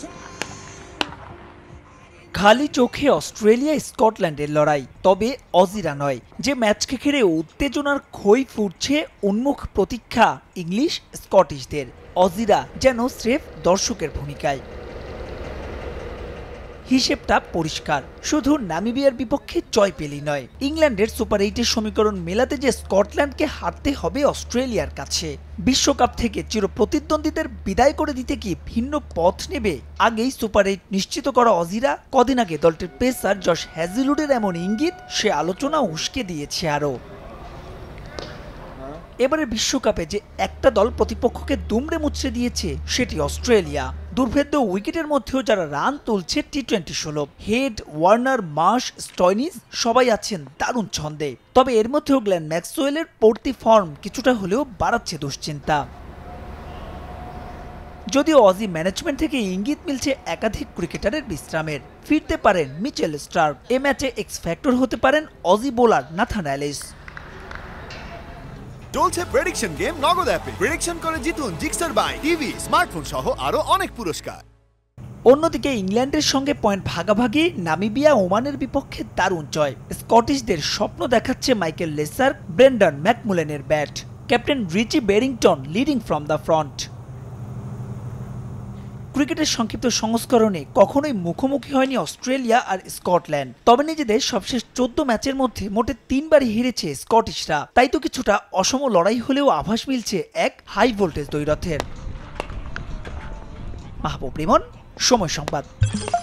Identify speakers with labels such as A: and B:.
A: খালি চোখে অস্ট্রেলিয়া স্কটল্যান্ডের লড়াই, তবে অজিরা নয়। যে ম্যাচকে ঘিরে উত্তেজনার খই ফুটছে উন্মুখ প্রতীক্ষা ইংলিশ স্কটিশদের। অজিরা যেন স্রেফ দর্শকের ভূমিকায়। হিসেবটা পরিষ্কার, শুধু নামিবিয়ার বিপক্ষে জয় পেলেই নয়, ইংল্যান্ডের সুপার 8-এর সমীকরণ মেলাতে যে স্কটল্যান্ডকে হারতে হবে অস্ট্রেলিয়ার কাছে। বিশ্বকাপ থেকে চিরপ্রতিদ্বন্দ্বীদের বিদায় করে দিতে কি ভিন্ন পথ নেবে আগেই সুপার 8 নিশ্চিত করা অজিরা? কদিন আগে দলটির পেসার জশ হ্যাজেলউডের এমন ইঙ্গিত সে আলোচনা উস্কে দিয়েছে আরও। এবারে বিশ্বকাপে যে একটা দল প্রতিপক্ষকে দুমড়ে মুচড়ে দিয়েছে সেটি অস্ট্রেলিয়া। দুর্ভেদ্য উইকেটের মধ্যেও যারা রান তুলছে টি-20 ষোলো, হেড, ওয়ার্নার, মার্শ, স্টয়নিস সবাই আছেন দারুণ ছন্দে। তবে এর মধ্যেও গ্লেন ম্যাক্সওয়েলের পড়তি ফর্ম কিছুটা হলেও বাড়াচ্ছে দুশ্চিন্তা। যদিও অজি ম্যানেজমেন্ট থেকে ইঙ্গিত মিলছে একাধিক ক্রিকেটারের বিশ্রামের, ফিরতে পারেন মিচেল স্টার্ক। এ ম্যাচে এক্স ফ্যাক্টর হতে পারেন অজি বোলার নাথান এলিস।
B: চলছে প্রেডিকশন গেম নগদ অ্যাপে। প্রেডিকশন করে জিতুন জিক্সার বাই টিভি, স্মার্টফোন সহ আরো অনেক পুরস্কার।
A: অন্যদিকে ইংল্যান্ডের সঙ্গে পয়েন্ট ভাগাভাগি, নামিবিয়া ওমানের বিপক্ষে দারুণ জয়। স্কটিশদের স্বপ্ন দেখাচ্ছে মাইকেল লেসার, ব্রেন্ডন ম্যাকমুলেনের ব্যাট। Captain Richie Berrington leading from the front. ক্রিকেটের সংক্ষিপ্ত সংস্করণে কখনোই মুখোমুখি হয়নি অস্ট্রেলিয়া আর স্কটল্যান্ড, তবে নিজেদের সবশেষ 14 ম্যাচের মধ্যে মোটে 3 বারই হেরেছে স্কটিশরা। তাই তো কিছুটা অসম লড়াই হলেও আভাস মিলছে এক হাই ভোল্টেজ দ্বৈরথের। মাহবুব রিমন, সময় সংবাদ।